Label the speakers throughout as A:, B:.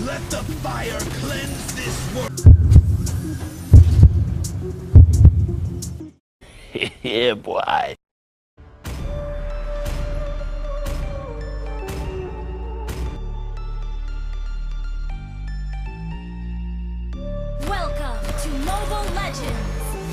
A: Let the fire cleanse this world. Yeah, boy.
B: Welcome to Mobile Legends!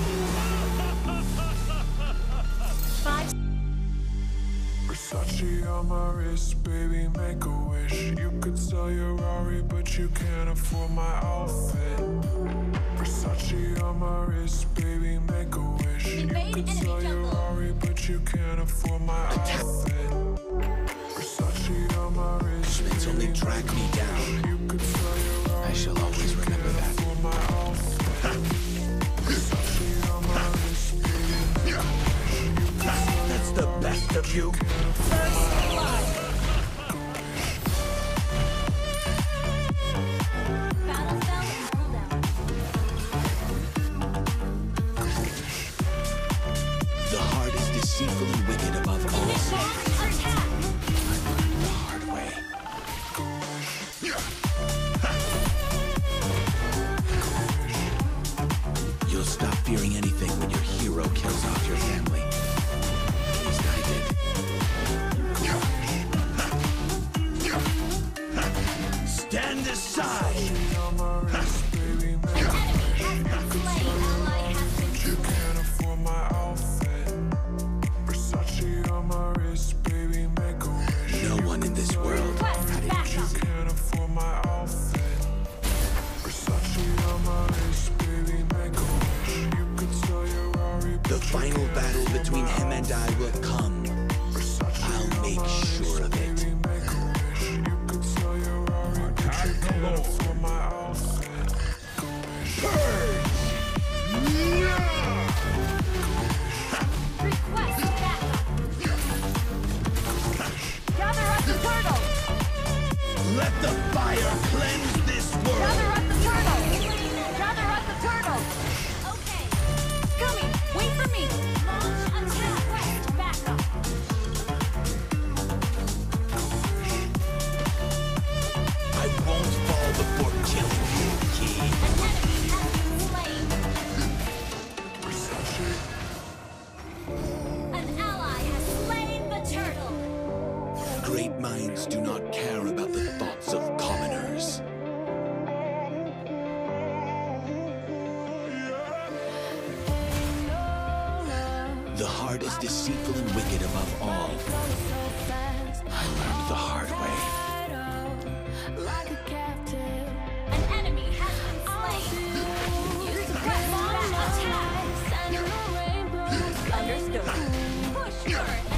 C: Versace on my wrist, baby, make a wish. You could sell your Rari, but you can't afford my outfit. Versace on my wrist, baby, make a wish. You could sell your Rari, but you can't afford my outfit. Versace on my wrist,
A: It's only drag me down.
C: you could sell your Rari,
A: I shall always remember that.
C: for my outfit. Versace on my wrist, baby,
A: That's the best of you. The heart is deceitful and wicked above all. I learned the hard way. You'll stop fearing anything when your hero kills off your family. At least I did. Stand aside!
C: you can't afford my outfit. Versace on my wrist, baby, make a wish.
A: No one in this world
C: You can't afford my outfit. Versace on my wrist, baby, make a wish. You could sell your Rari, but
A: The
C: you
A: final
C: can't
A: battle
C: afford
A: between
C: my
A: him and I will come.
C: Versace
A: I'll
C: on
A: make
C: my
A: sure of
C: wrist,
A: it.
C: baby, make a wish. You could sell your Rari, but you can't afford my outfit.
B: Request backup! Gather up the turtle!
A: Let the fire cleanse this world!
B: Gather up the turtle! Gather up the turtle! Okay. Coming! Wait for me! Launch attack! Request backup!
A: I won't fall before killing you, kid.
B: An enemy has been slain! An ally has slain the turtle!
A: Great minds do not care about the thoughts of commoners. The heart is deceitful and wicked above all. I learned the hard way.
B: An enemy has been slain! Request backup! Understood. Push for an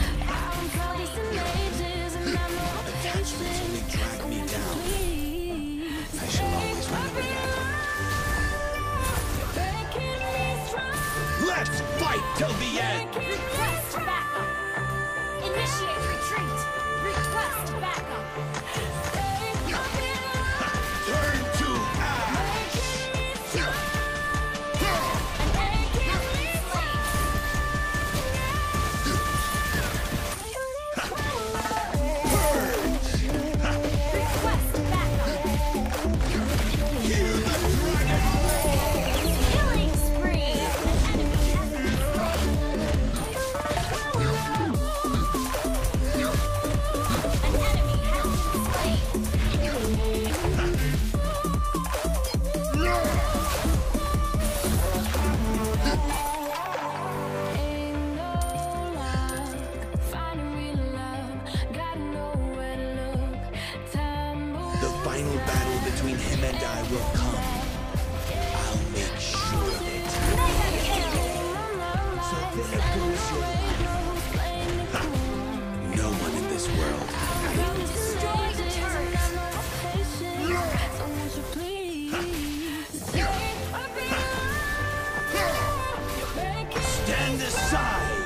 A: Attachments only drag me down. I shall always remember that. Let's fight till the end!
B: Request backup! Initiate retreat! Request backup!
A: Turn to ash!
B: An enemy has been slain! Request backup! Killing spree! An enemy has been slain! An enemy has been
A: The final battle between him and I will come. I'll make sure of it.
B: Mega kill!
A: So there goes your life. No one in this world.
B: Destroy the turret!
A: Stand aside!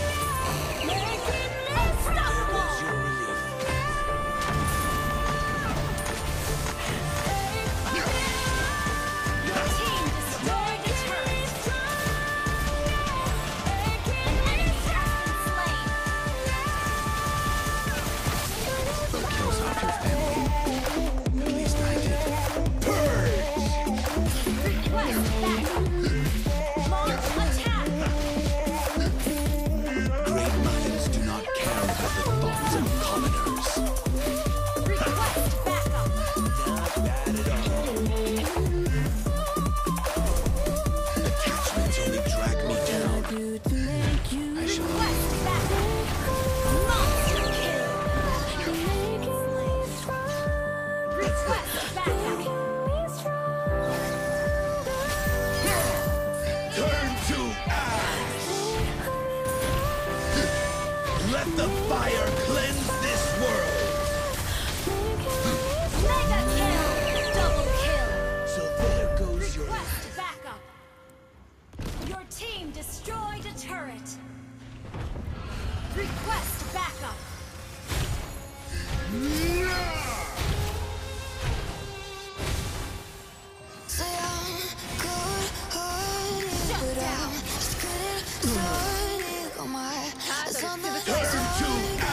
B: Unstoppable!
A: There's your relief.
B: Your team destroyed the turret! An enemy has Request backup.
A: Turn to ash! Let the fire cleanse this world!
B: Mega kill! Double kill!
A: So there goes your...
B: Request backup. Your team destroyed a turret. Request backup.
D: Say I'm good-hearted,
B: Shut
D: but
B: down.
D: I'm just good at starting on my eyes on the
A: Turn to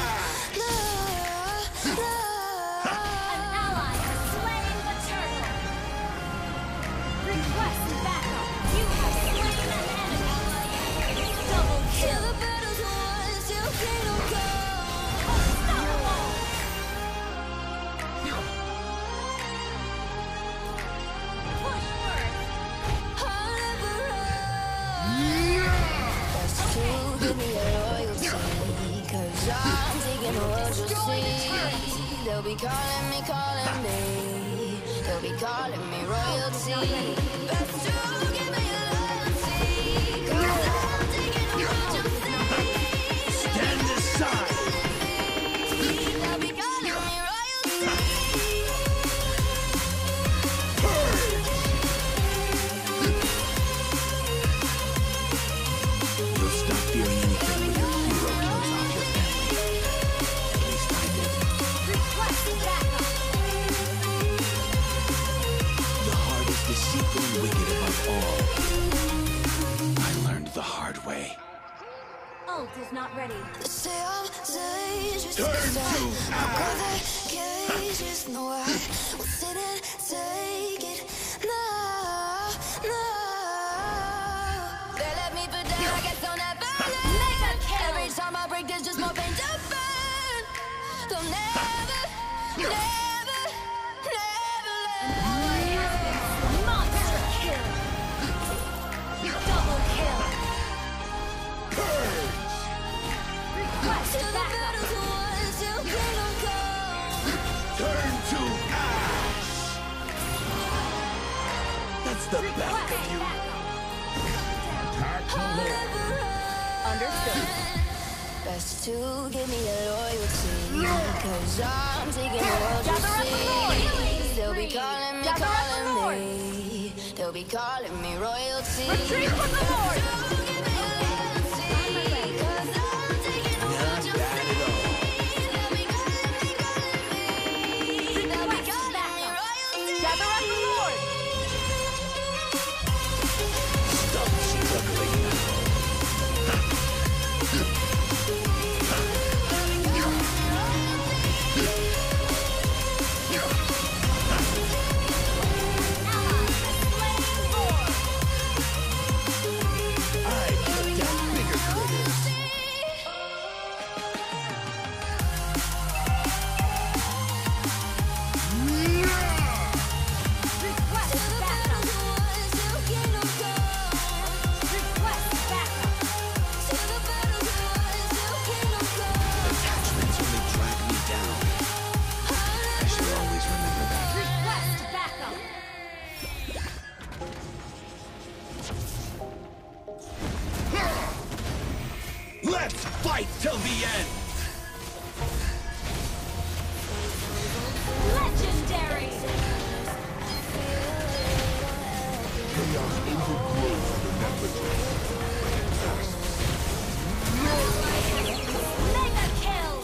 B: An ally has slain the turtle. Request backup. You have slain an enemy. Double
D: Till
B: kill.
D: the battle's won, still can't go.
B: Unstoppable. Push first.
D: I'll never run. That's to give me your loyalty, 'cause I'm taking the world you'll see. They'll be calling me. They'll be calling me royalty. That's to give me your loyalty, 'cause I'm taking the world you'll see.
A: stand aside!
D: They'll be calling me royalty.
A: You'll stop fearing anything when your hero kills off your family. At least I did.
B: Request backup.
A: The heart is deceitful and wicked above all. I learned the hard way.
B: Ult is not ready.
D: Say I'm dangerous,
A: Turn
D: yes,
A: to
D: I'll go that cages. No, I will sit and take it. No. They let me put down, I guess I'll never learn.
B: Mega kill.
D: Every time I break, there's just more pain to burn. They'll never learn.
B: Monster kill. Double kill. Request
D: Till the
B: backup.
D: battle's won, still can't go.
A: Turn to ash! That's the best
B: Request
A: of you.
B: backup.
D: I'll never run.
B: Understood.
D: Best to give me your loyalty, 'cause I'm taking the world you'll
B: Gather up the Lord.
D: see. They'll be
B: Gather
D: calling
B: up the Lord.
D: me. They'll be calling me royalty.
B: Retreat from the Lord.
D: Give me your loyalty, 'cause I'm taking the world
A: Not
D: you'll
A: bad at all.
D: see. They'll be calling me. They'll be
B: Request
D: calling me
B: backup.
D: royalty.
B: Gather up the Lord.
A: Stop struggling now.
B: Ally has slain Lord.
A: I took down bigger critters.
B: Request
D: Till the
B: backup.
D: battle's won, still can't go.
B: Request backup.
D: Till the battle's won, still can't go.
A: Attachments only drag me down. I should always remember that.
B: Request backup.
A: Let's fight till the end!
B: Legendary. Mega kill.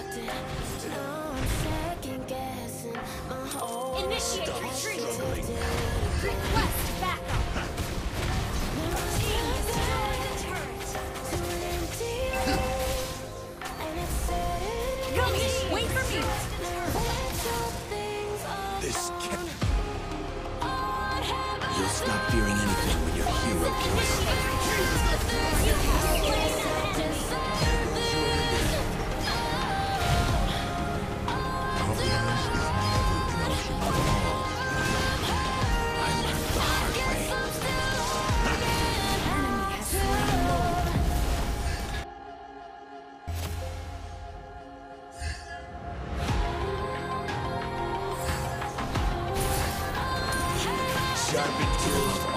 B: Initiate retreat. Request backup. Team destroyed the turret. Gummy, wait for me.
A: This can't... You'll stop fearing anything when your hero kills off.
B: You have slain an enemy.
A: I learned the hard way.
B: Enemy has slain Lord.
A: sharpened tools.